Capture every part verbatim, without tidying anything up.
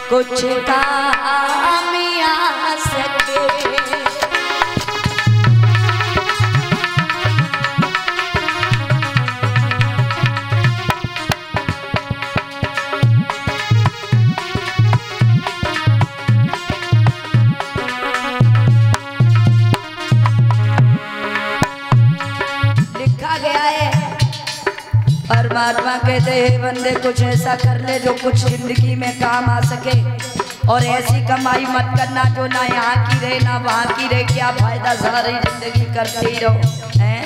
कुछ काम आ सके। लिखा गया है परमात्मा कहते हैं बंदे कुछ ऐसा कर ले जो कुछ जिंदगी में काम आ सके, और ऐसी कमाई मत करना जो ना यहाँ की रहे ना वहाँ की रहे। क्या फायदा सारी जिंदगी करते ही रहो हैं।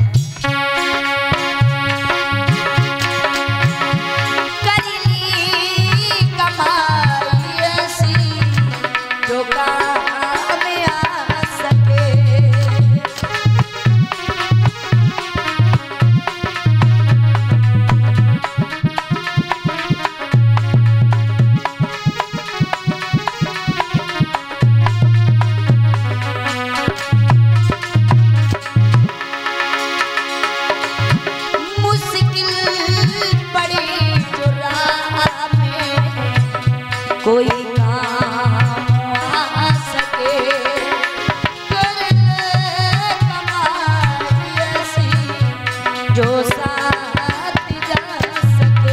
कमाई ऐसी जो काम आ सके। कोई काम आ सके, कर ले कमाई ऐसी जो साथ जा सके।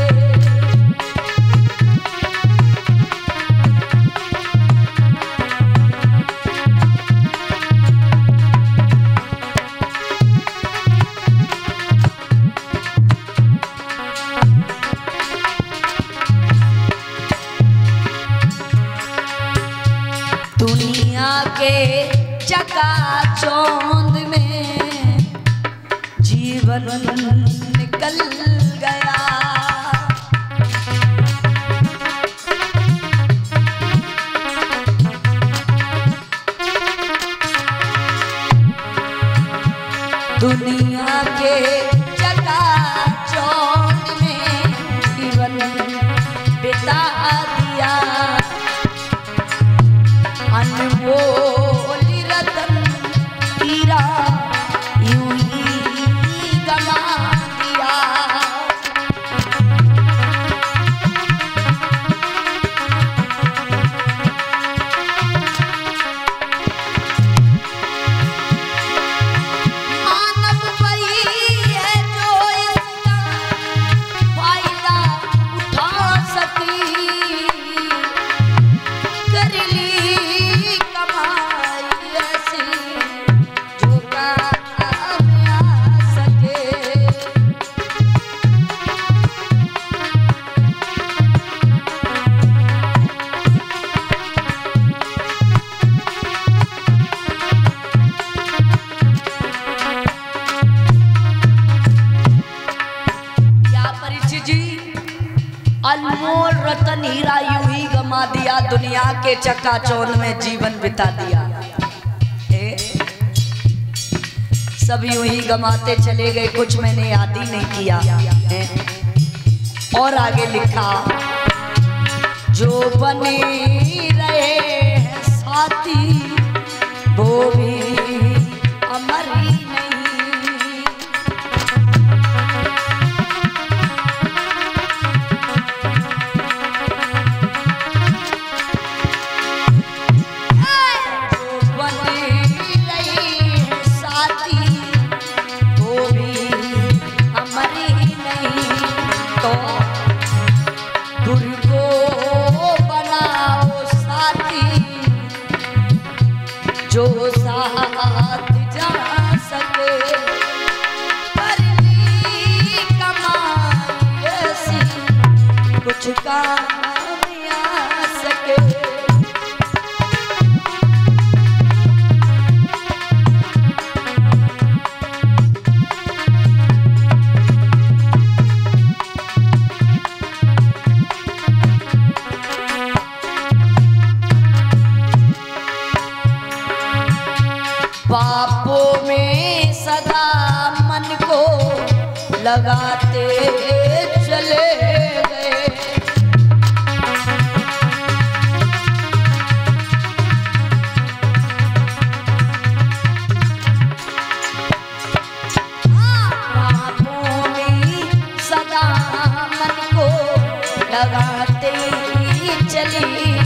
दुनिया के चकाचौंध में जीवन निकल गया। दुनिया के चकाचौंध में जीवन बिता दिया। अनमोल रतन हीरा यूं ही गमा दिया। मानव वही है जो इसका फायदा उठा सके। कर ली अनमोल रतन हीरा यूं ही गमा दिया। दुनिया के चकाचौंध में जीवन बिता दिया। ए? सब यूं ही गमाते चले गए, कुछ मैंने याद ही नहीं किया। ए? और आगे लिखा जो बने रहे साथी वो भी अमर ही नहीं। जो साथ जा सके, कर ली कमाई ऐसी कुछ काम आ सके। पापों में सदा मन को लगाते चले गए। पापों में सदा मन को लगाते चले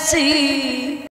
ऐसी